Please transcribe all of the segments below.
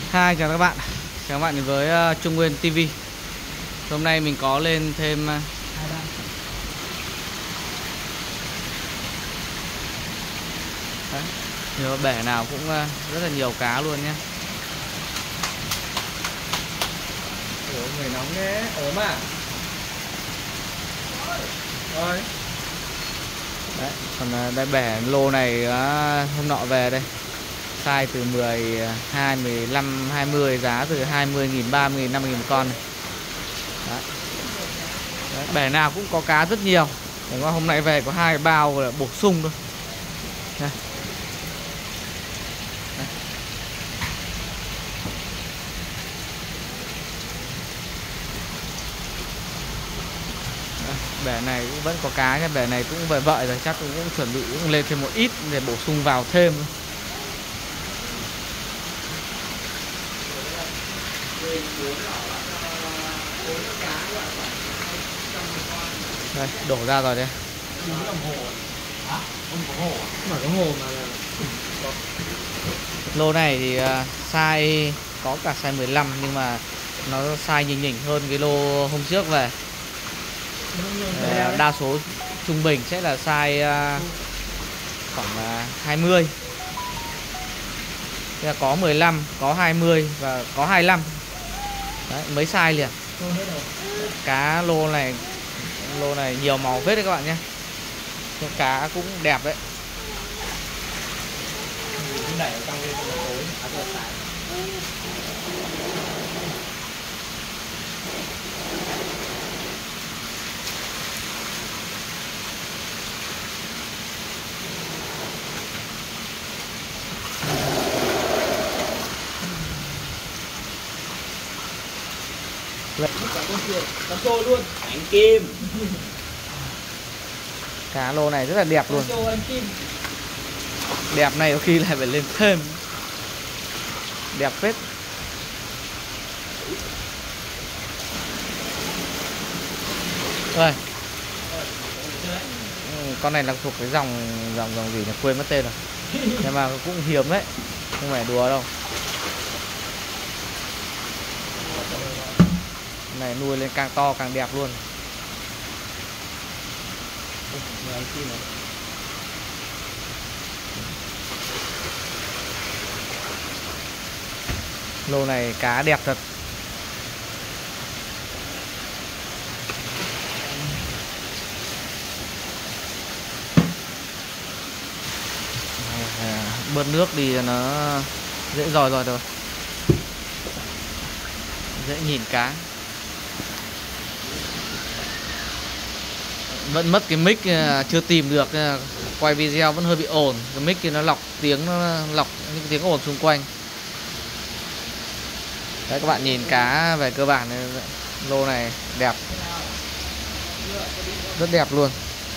Hi, chào các bạn đến với Trung Nguyên TV. Hôm nay mình có lên thêm đấy, nhiều bể nào cũng rất là nhiều cá luôn nhé. Ủa, người nóng thế, ốm à? Rồi. Đấy, còn đây bể lô này hôm nọ về đây. Size từ 12, 15, 20, giá từ 20.000, 30.000, 50.000 một con này. Đấy. Đấy, bể nào cũng có cá rất nhiều. Đúng không? Hôm nay về có 2 bao là bổ sung thôi. Đây. Đây. Đây. Bể này cũng vẫn có cá nha. Bể này cũng về vợi rồi, chắc cũng chuẩn bị cũng lên thêm một ít để bổ sung vào thêm. Đây, đổ ra rồi đây. Lô này thì size có cả size 15 nhưng mà nó size nhỉnh hơn cái lô hôm trước về. Đa số trung bình sẽ là size khoảng 20. Thế là có 15, có 20 và có 25. Đấy, mấy size liền. Cá lô này nhiều màu phết đấy các bạn nhé. Cá cũng đẹp đấy. Con trâu luôn, anh Kim. Cá lô này rất là đẹp luôn. Đẹp này có khi lại phải lên thêm. Đẹp phết. Rồi. Con này là thuộc cái dòng gì nhỉ? Quên mất tên rồi. Nhưng mà cũng hiếm đấy. Không phải đùa đâu. Này nuôi lên càng to càng đẹp luôn. Lô này cá đẹp thật. Bớt nước đi nó dễ dòi rồi. Dễ nhìn cá. Vẫn mất cái mic, chưa tìm được, quay video vẫn hơi bị ồn. Cái mic thì nó lọc những tiếng ồn xung quanh. Đấy, các bạn nhìn cá về cơ bản lô này đẹp, rất đẹp luôn.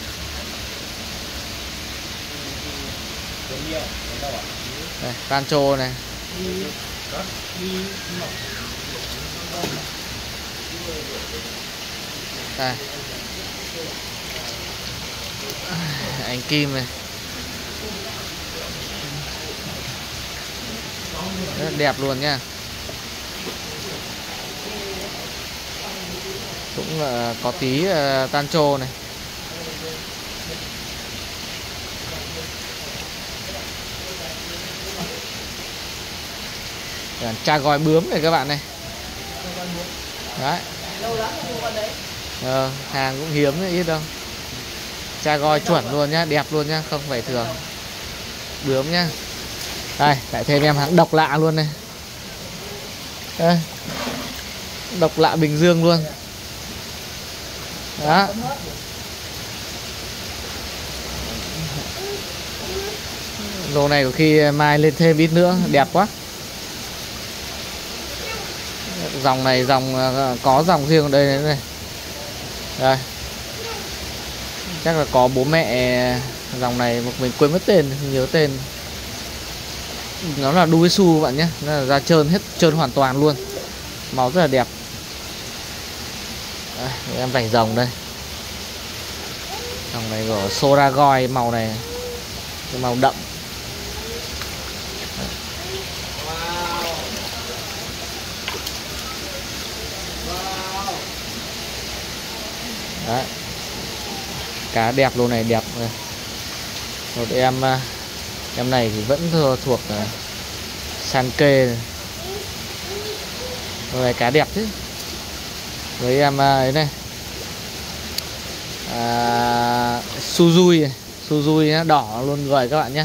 Đây, cancho này. Đây. Anh Kim này. Rất đẹp luôn nha. Cũng có tí tancho này. Cha gói bướm này các bạn này. Đấy. Hàng cũng hiếm đấy, ít đâu. Cha gói chuẩn luôn nhá, đẹp luôn nhá, không phải thường. Bướm nhá. Đây, lại thêm em hàng độc lạ luôn này. Đây. Độc lạ Bình Dương luôn. Đó. Lô này có khi mai lên thêm ít nữa, đẹp quá. Dòng này có dòng riêng ở đây này. Đây. Chắc là có bố mẹ dòng này, mình quên mất tên, không nhớ tên. Nó là Duisu bạn nhé. Nó là da trơn hết, trơn hoàn toàn luôn. Màu rất là đẹp. Đây, em vành rồng đây. Dòng này của Soragoi, màu này màu đậm. Cá đẹp, lô này đẹp. Một em này thì vẫn thuộc san kê này. Lô này cá đẹp chứ. Với em ấy này, Suzui này. Suzui đỏ luôn rồi các bạn nhé.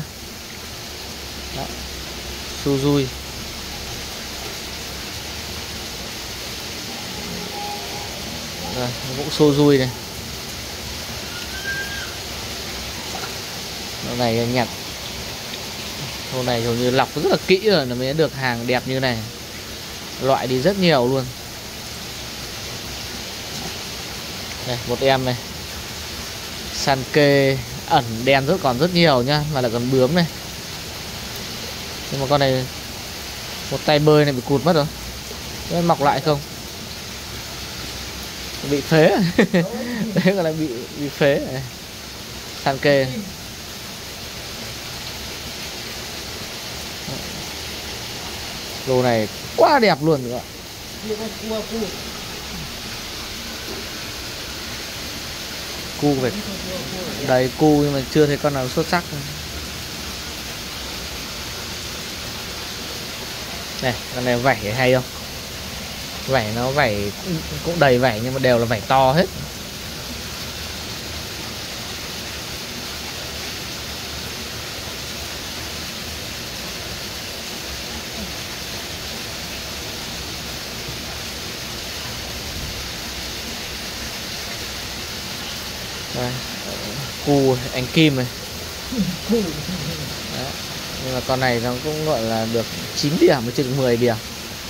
Suzui. Rồi, cũng Suzui này. Hôm này nhặt. Hôm này hầu như lọc rất là kỹ rồi nó mới được hàng đẹp như này. Loại đi rất nhiều luôn. Đây, một em này. San kê ẩn đen còn rất nhiều nhá, mà là còn bướm này. Nhưng mà con này một tay bơi này bị cụt mất rồi. Nó mọc lại không? Bị phế. Đấy gọi là bị phế này. San kê. Lô này quá đẹp luôn các bạn. Cu phải đầy cu nhưng mà chưa thấy con nào xuất sắc. Này, con này vảy hay không? Vảy nó cũng đầy vảy nhưng mà đều là vảy to hết. Đây, cu anh Kim này. Đấy. Nhưng mà con này nó cũng gọi là được 9 điểm mới chưa được 10 điểm.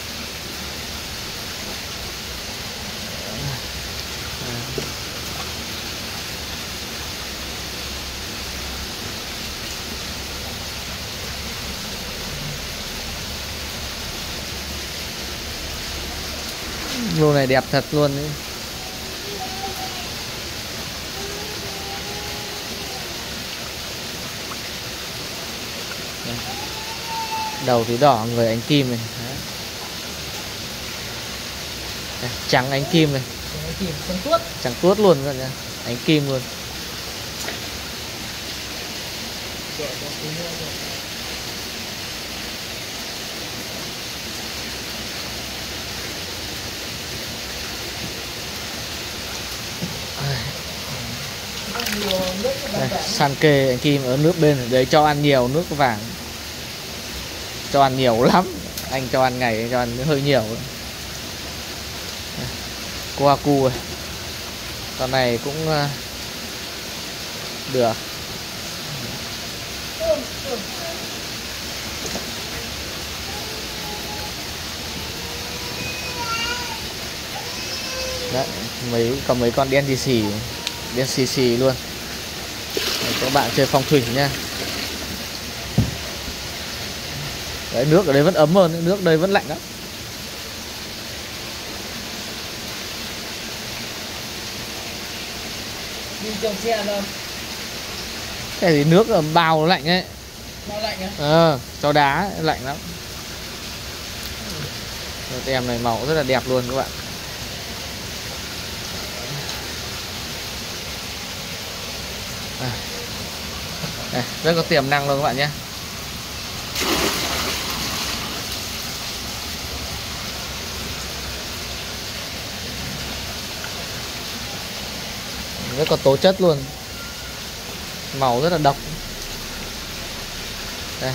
Lô này đẹp thật luôn ấy. Đầu thì đỏ, người anh Kim này. Đây, trắng anh Kim này. Trắng tuốt luôn các bạn. Anh Kim luôn. Đây, san kê anh Kim ở nước bên đấy, cho ăn nhiều nước vàng. Cho ăn nhiều lắm. Anh cho ăn ngày cho ăn hơi nhiều. Kohaku này. Con này cũng được. Đấy, còn mấy con đen xì xì luôn. Đấy, các bạn chơi phong thủy nha. Đấy, nước ở đây vẫn ấm hơn, nước đây vẫn lạnh lắm. Đi trong xe đâu? Cái gì nước ở bao nó lạnh ấy. Bao lạnh á? Cho đá lạnh lắm. Tem này màu rất là đẹp luôn các bạn. Đây, rất có tiềm năng luôn các bạn nhé. Rất có tố chất luôn. Màu rất là độc. Đây.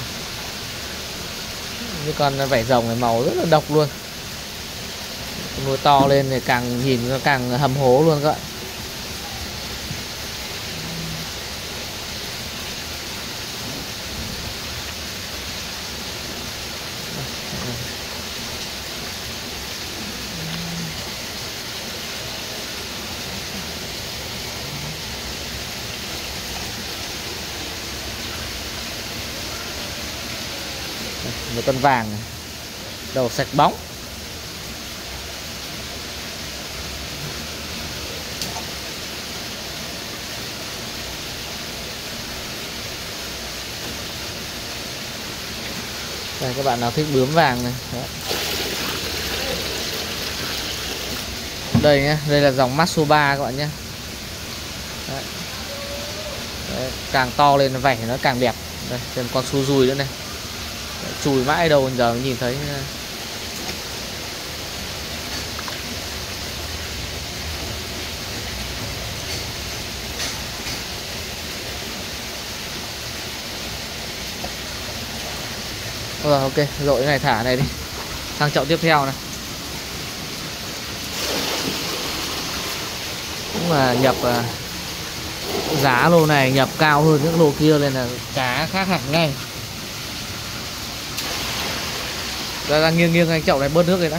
Như con vảy rồng này màu rất là độc luôn. Nuôi to lên thì càng nhìn nó càng hầm hố luôn các bạn. Một con vàng này. Đầu sạch bóng. Đây, các bạn nào thích bướm vàng này. Đó. Đây nhé, đây là dòng Matsuba các bạn nhé. Đấy. Đấy, càng to lên vảy nó càng đẹp. Đây, thêm con su dùi nữa này. Đấy, chùi mãi đâu giờ mới nhìn thấy. Rồi ok, rội cái này thả này đi. Sang chậu tiếp theo này. Cũng là nhập giá lô này nhập cao hơn những lô kia nên là cá khác hẳn ngay. Ra nghiêng nghiêng anh chậu này bớt nước rồi đã.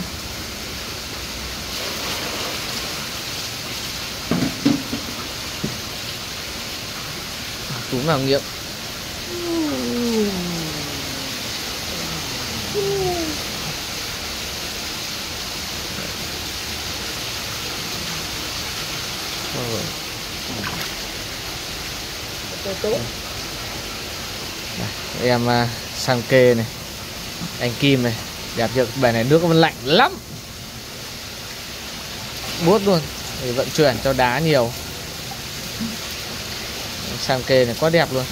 Đúng là nghiệm. Em sang kê này, anh Kim này, đẹp chưa? Bài này nước vẫn lạnh lắm, buốt luôn, để vận chuyển cho đá nhiều. Sang kê này quá đẹp luôn.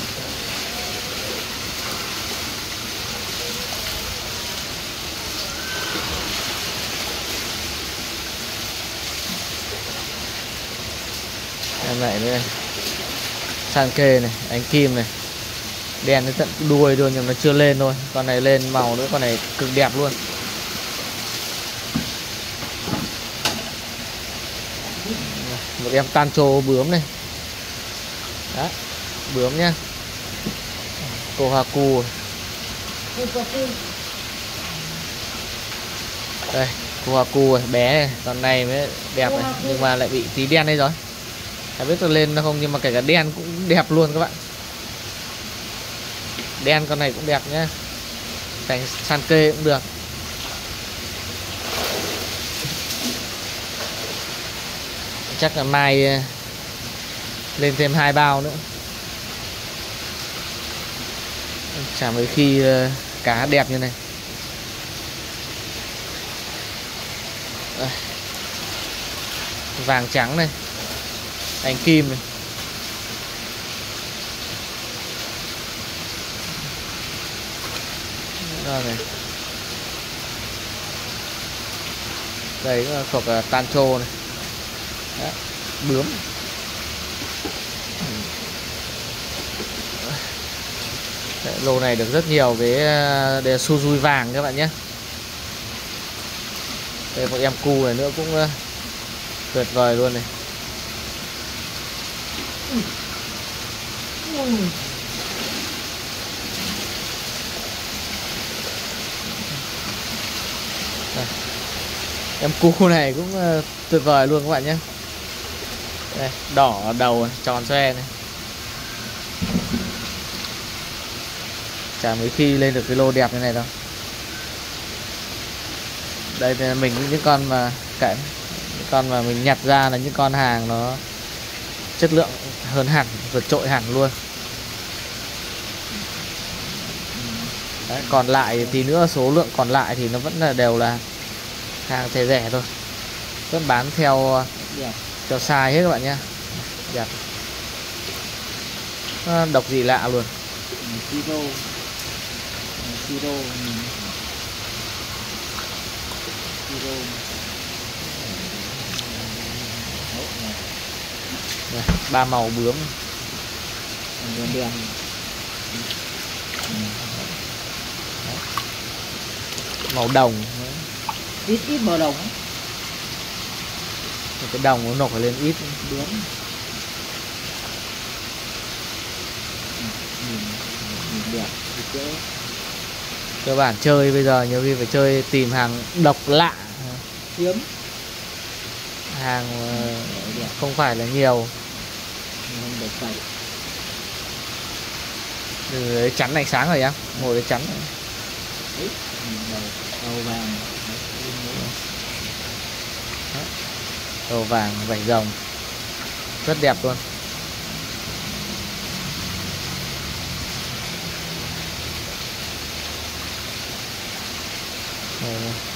Em lại nữa này. Sang kê này, anh Kim này, đen đến tận đuôi luôn nhưng nó chưa lên thôi. Con này lên màu nữa, con này cực đẹp luôn. Một em tancho bướm này. Đó, bướm nhá. Kohaku. Đây, Kohaku bé này, con này mới đẹp này, nhưng mà lại bị tí đen đây rồi. Không biết tôi lên nó không, nhưng mà kể cả đen cũng đẹp luôn các bạn. Đen con này cũng đẹp nhá. Thành san kê cũng được. Chắc là mai lên thêm 2 bao nữa. Chả mấy khi cá đẹp như này. Đây. Vàng trắng này, anh Kim này. Đó này. Đây là thuộc tancho này. Đó, bướm. Đấy, lô này được rất nhiều với su dui vàng các bạn nhé. Đây một em cu này nữa cũng tuyệt vời luôn này. Đây. Em cu này cũng tuyệt vời luôn các bạn nhé. Đây, đỏ đầu tròn xoe này. Chả mấy khi lên được cái lô đẹp như này đâu. Đây thì mình những con mà những con mà mình nhặt ra là những con hàng nó chất lượng hơn hẳn, vượt trội hẳn luôn. Đấy, còn lại tí nữa số lượng còn lại thì nó vẫn là đều là hàng thể rẻ thôi, vẫn bán theo size hết các bạn nhé. Đẹp, độc gì lạ luôn. Đây, 3 màu bướm. Màu đồng. Ít màu đồng. Cái đồng nó nổi lên ít bướm. Đẹp. Cơ bản chơi bây giờ nhiều khi phải chơi tìm hàng độc lạ, Hiếm. hàng không phải là nhiều. Đấy, chắn ánh sáng rồi em, ngồi đấy chắn. Đầu vàng. Đầu vàng vảy rồng rất đẹp luôn.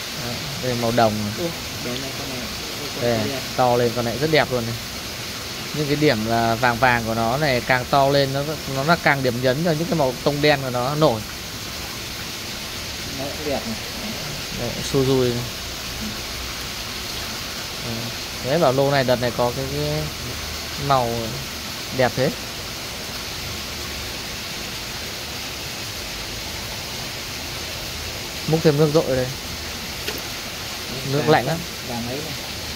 Đây màu đồng. Đây, to lên con này rất đẹp luôn này. những cái điểm là vàng vàng của nó này càng to lên nó là càng điểm nhấn cho những cái màu tông đen của nó nổi. Đấy, đẹp này. Đấy, Suzuki này. Đấy, bảo lô này đợt này có cái màu đẹp thế. Múc thêm nước dội đây. Nước lạnh lắm. Vàng ấy này.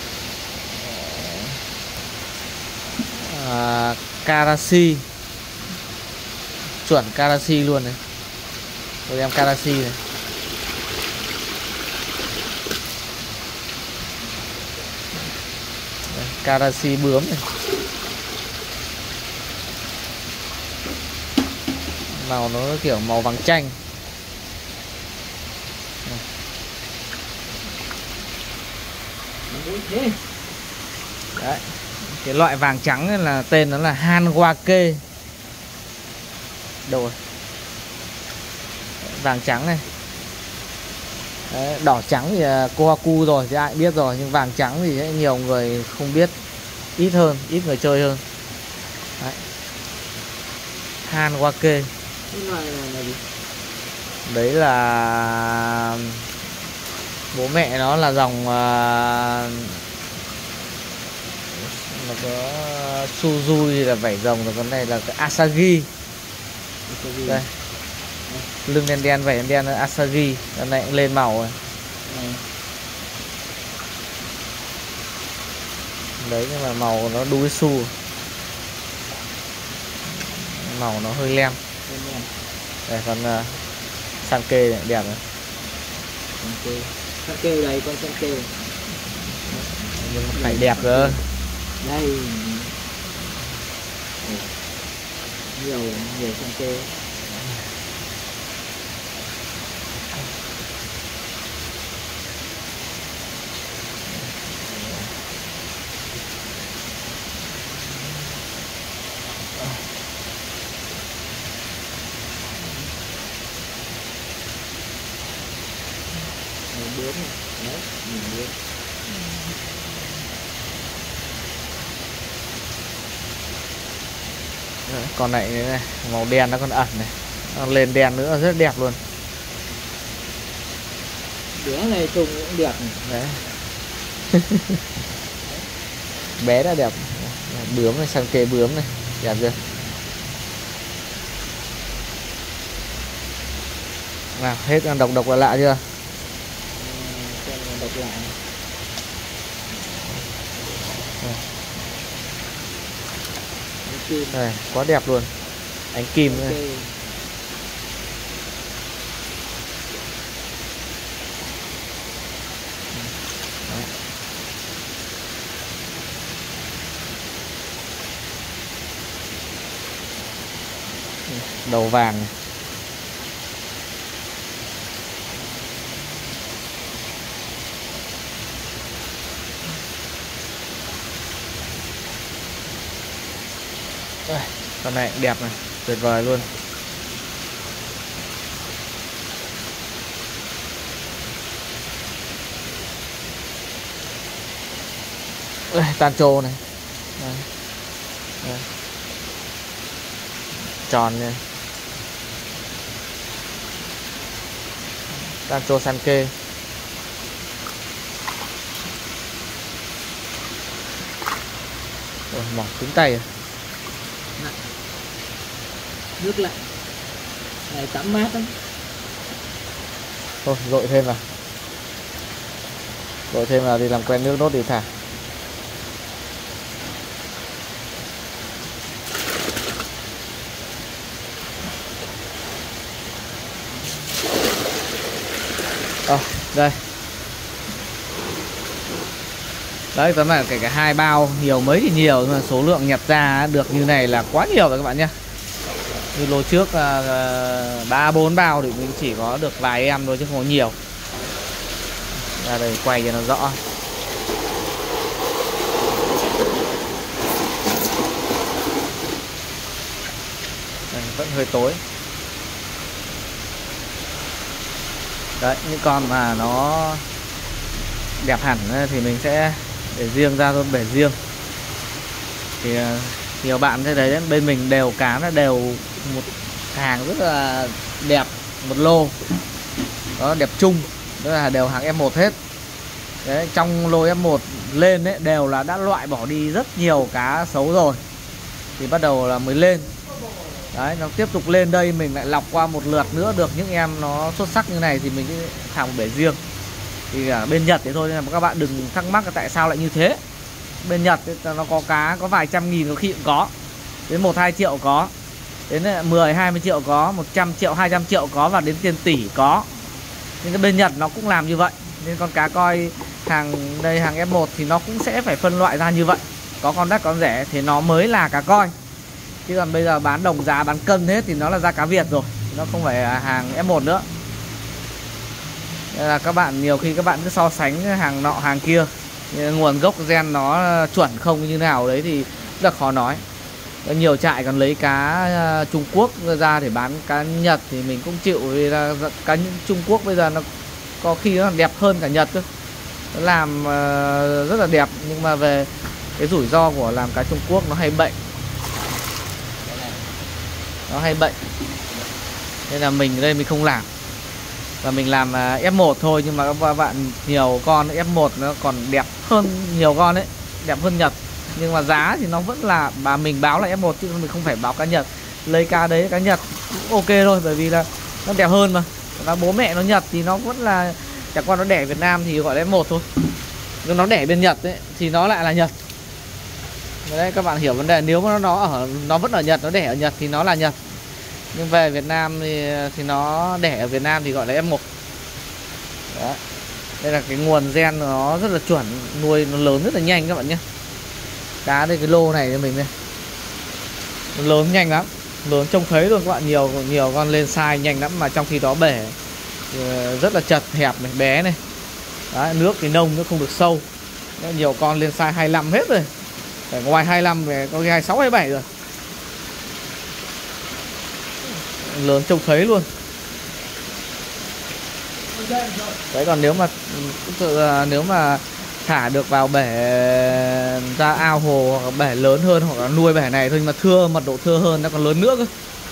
Karashi. Chuẩn Karashi luôn này. Tôi em Karashi này. Đây, Karashi bướm này. Màu nó kiểu màu vàng chanh. Đấy. Cái loại vàng trắng này là tên nó là Hanwake. Đâu rồi? Vàng trắng này. Đấy, đỏ trắng thì Kohaku rồi thì ai biết rồi, nhưng vàng trắng thì nhiều người không biết, ít người chơi hơn. Đấy. Hanwake. Cái loại này là gì? Đấy là bố mẹ nó là dòng nó có Suzuki là vảy rồng, rồi con này là cái Asagi. Đây. Lưng đen đen, vảy đen đen là Asagi. Con này cũng lên màu rồi. Đấy, nhưng mà màu nó đuôi su. Màu nó hơi lem. Đây, con Sanke này đẹp này. Sanke đây, con Sanke này. Nhưng mà phải đẹp cơ. Đây. Nhiều Sanke. Bướm này. Đấy, nhìn bướm. Đấy, con này này, màu đen nó còn ẩn này. Nó lên đen nữa rất đẹp luôn. Đứa này trông cũng đẹp này. Đấy. Bé đã đẹp. Bướm này, Sanke bướm này, đẹp chưa? Nào, hết độc là lạ chưa? Độc lại. Đây, quá đẹp luôn. Ánh kim nữa. Đầu vàng này. Đây, con này đẹp này, tuyệt vời luôn. Đây, Tancho này. Đây. Đây. Tròn này. Tancho Sanke. Mỏng cứng tay à? Nước lạnh. Này tắm mát lắm. Thôi, dội thêm vào. Dội thêm vào thì làm quen nước nốt thì thả. Đây. Đấy, tóm lại cả hai bao, nhiều mấy thì nhiều, nhưng mà số lượng nhặt ra được như này là quá nhiều rồi các bạn nhé. Như lô trước 3-4 bao thì mình chỉ có được vài em thôi chứ không có nhiều. Ra đây quay cho nó rõ. Đây, vẫn hơi tối. Đấy, những con mà nó đẹp hẳn thì mình sẽ để riêng ra thôi, bể riêng. Thì nhiều bạn thấy đấy, bên mình đều cá nó đều một hàng rất là đẹp, một lô đó, đẹp chung, đó là đều hàng F1 hết. Đấy, trong lô F1 lên đấy đều là đã loại bỏ đi rất nhiều cá xấu rồi, thì bắt đầu là mới lên. Đấy, nó tiếp tục lên đây mình lại lọc qua một lượt nữa, được những em nó xuất sắc như này thì mình sẽ thả một bể riêng. Thì ở bên Nhật thế thôi, nên là các bạn đừng thắc mắc là tại sao lại như thế. Bên Nhật ấy, nó có cá có vài trăm nghìn, có khi cũng có, đến 1-2 triệu có, đến 10-20 triệu có, 100 triệu 200 triệu có, và đến tiền tỷ có. Nhưng cái bên Nhật nó cũng làm như vậy. Nên con cá coi hàng đây, hàng F1 thì nó cũng sẽ phải phân loại ra như vậy. Có con đắt con rẻ thì nó mới là cá coi. Chứ còn bây giờ bán đồng giá, bán cân hết thì nó là da cá Việt rồi, nó không phải là hàng F1 nữa. Nên là các bạn nhiều khi các bạn cứ so sánh hàng nọ hàng kia, nguồn gốc gen nó chuẩn không như nào đấy thì rất là khó nói. Nhiều trại còn lấy cá Trung Quốc ra để bán cá Nhật thì mình cũng chịu, vì là cá Trung Quốc bây giờ nó có khi nó đẹp hơn cả Nhật cơ. Nó làm rất là đẹp, nhưng mà về cái rủi ro của làm cá Trung Quốc nó hay bệnh. Nó hay bệnh. Nên là mình ở đây mình không làm. Và mình làm F1 thôi, nhưng mà các bạn nhiều con F1 nó còn đẹp hơn nhiều con đấy, đẹp hơn Nhật. Nhưng mà giá thì nó vẫn là mình báo là F1 chứ mình không phải báo cá Nhật. Lấy cá đấy, cá Nhật cũng ok thôi, bởi vì là nó đẹp hơn mà. Và bố mẹ nó Nhật thì nó vẫn là, chẳng qua nó đẻ Việt Nam thì gọi là F1 thôi. Nhưng nó đẻ bên Nhật ấy, thì nó lại là Nhật. Đấy, các bạn hiểu vấn đề. Nếu mà nó vẫn ở Nhật, nó đẻ ở Nhật thì nó là Nhật. Nhưng về Việt Nam thì nó đẻ ở Việt Nam thì gọi là F1. Đó. Đây là cái nguồn gen nó rất là chuẩn, nuôi nó lớn rất là nhanh các bạn nhé. Cá đây, cái lô này cho mình đây, nó lớn nhanh lắm, lớn trông thấy luôn các bạn. Nhiều con lên size nhanh lắm, mà trong khi đó bể rất là chật hẹp này, bé này. Đấy, nước thì nông, nó không được sâu. Đấy, nhiều con lên size 25 hết rồi, phải ngoài 25 về có khi 26 27 rồi. Lớn trông thấy luôn. Đấy, còn nếu mà thả được vào bể ra ao hồ hoặc bể lớn hơn, hoặc là nuôi bể này thôi, nhưng mà mật độ thưa hơn, nó còn lớn nữa cơ.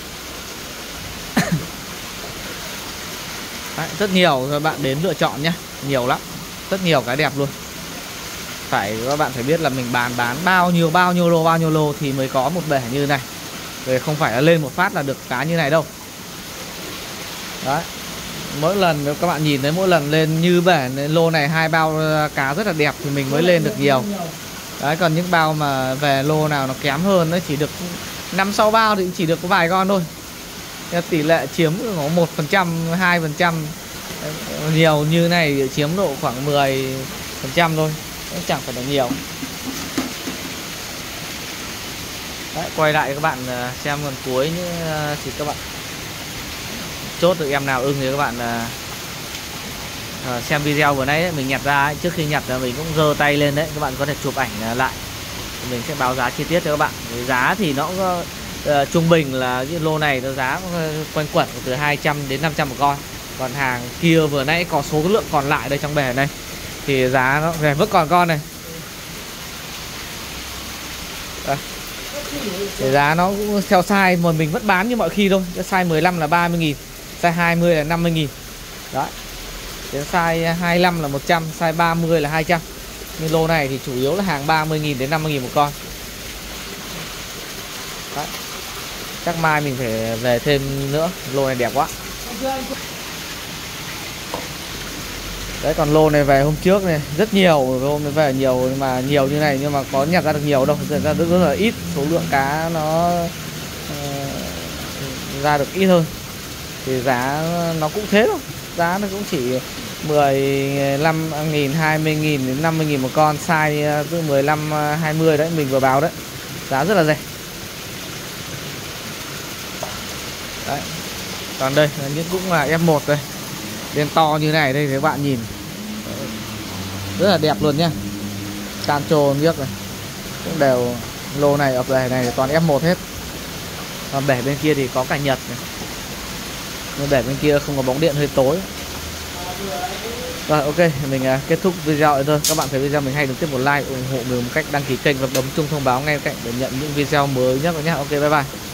Đấy, rất nhiều các bạn đến lựa chọn nhé, nhiều lắm, rất nhiều cái đẹp luôn. Các bạn phải biết là mình bán bao nhiêu lô thì mới có một bể như này. Rồi không phải là lên một phát là được cá như này đâu. Đấy, mỗi lần các bạn nhìn thấy mỗi lần lên như bể lô này 2 bao cá rất là đẹp thì mình mới lên được nhiều. Đấy, còn những bao mà về lô nào nó kém hơn, nó chỉ được 5-6 bao thì chỉ được có vài con thôi. Tỷ lệ chiếm có 1%, 2%. Nhiều như này chiếm độ khoảng 10% thôi, nó chẳng phải là nhiều. Đấy, quay lại các bạn xem phần cuối thì các bạn chốt được em nào ưng thì các bạn xem video vừa nãy mình nhặt ra ấy. Trước khi nhặt mình cũng giơ tay lên đấy, các bạn có thể chụp ảnh lại, mình sẽ báo giá chi tiết cho các bạn. Giá thì nó trung bình là cái lô này nó giá quanh quẩn từ 200 đến 500 một con. Còn hàng kia vừa nãy có số lượng còn lại đây trong bể này thì giá nó về vẫn còn con này. Đây. Thì giá nó cũng theo size mà mình vẫn bán như mọi khi thôi. Cái size 15 là 30.000, size 20 là 50.000. Đấy. Đến size 25 là 100, size 30 là 200. Nhưng lô này thì chủ yếu là hàng 30.000 đến 50.000 một con. Đấy. Chắc mai mình phải về thêm nữa, lô này đẹp quá. Đấy, còn lô này về hôm trước này rất nhiều, hôm này về nhiều, mà nhiều như này nhưng mà có nhặt ra được nhiều đâu, ra rất là ít, số lượng cá nó ra được ít hơn. Thì giá nó cũng thế thôi, giá nó cũng chỉ 15.000, 20.000 đến 50.000 một con, size từ 15, 20 đấy mình vừa báo đấy, giá rất là rẻ. Đấy. Còn đây là những cũng là F1 đây, đen to như này đây thì các bạn nhìn rất là đẹp luôn nhá. Can trô nước này cũng đều, lô này ở bể này toàn F1 hết. Còn bể bên kia thì có cả Nhật này, nhưng bể bên kia không có bóng điện hơi tối. Rồi ok, mình kết thúc video này thôi. Các bạn thấy video mình hay, đừng tiếp một like, ủng hộ mình một cách đăng ký kênh và bấm chuông thông báo ngay cạnh để nhận những video mới nhất nhé. Ok, bye bye.